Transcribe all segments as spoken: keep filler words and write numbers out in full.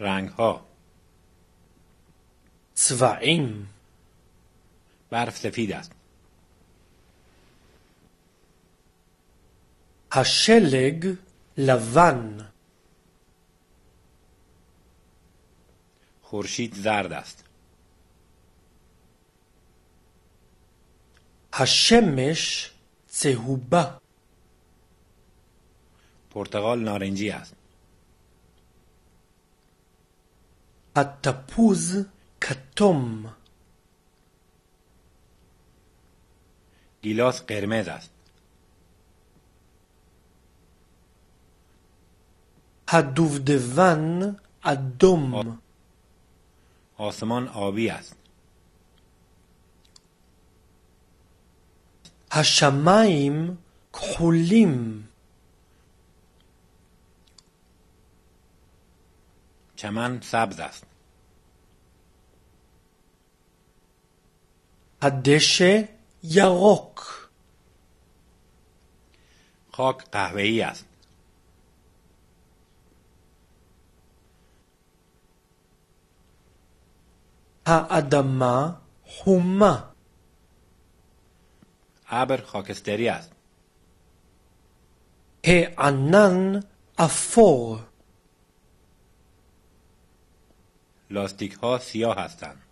رنگ ها. צבעים. برف سفید است. השלג לבן. خورشید زرد است. השמש צהובה. پرتقال نارنجی است. התפוז כתום. گیلاس قرمز است. הדובדבן אדום. آسمان آبی است. השמיים כחולים. چمن سبز است. הדשא ירוק. خاک قهوه‌ای است. האדמה חומה. ابر خاکستری است. הענן אפור. لاستیک ها سیاه هستند.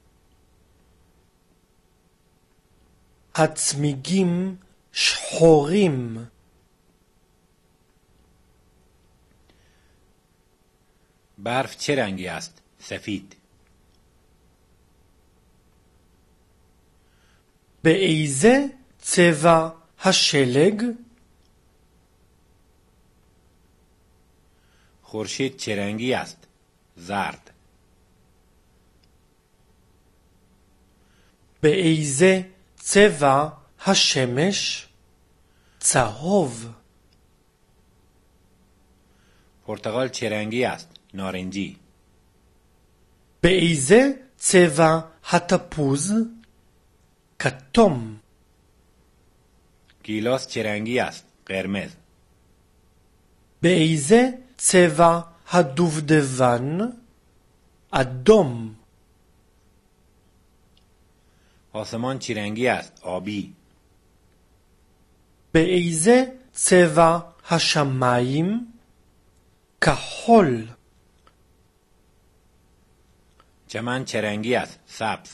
הצמיגים שחורים. برف چه رنگی است؟ سفید. באיזה צבע השלג? خورشید چه رنگی است؟ زرد. באיזה צבע השמש? צהוב. پرتقال چه رنگی است؟ نارنجی. באיזה צבע התפוז? כתום. گیلاس چه رنگی است؟ قرمز. באיזה צבע הדובדבן? אדום. آسمان چه رنگی است؟ آبی. באיזה צבע השמיים? כחול. چمن چه رنگی است؟ سبز.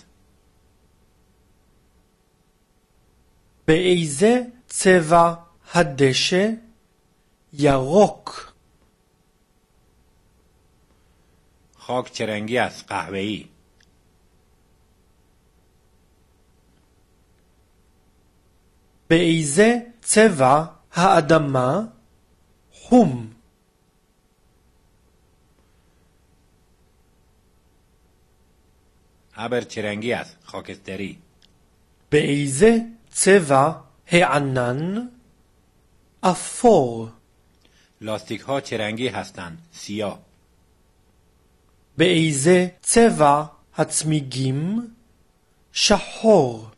באיזה צבע הדשא? ירוק. خاک چه رنگی است؟ قهوه‌ای. באיזה צבע האדמה? חום. ابر چه رنگی است؟ خاکستری. באיזה צבע הענן? אפור. لاستیک ها چه رنگی هستند؟ سیاه. באיזה צבע הצמיגים? שחור.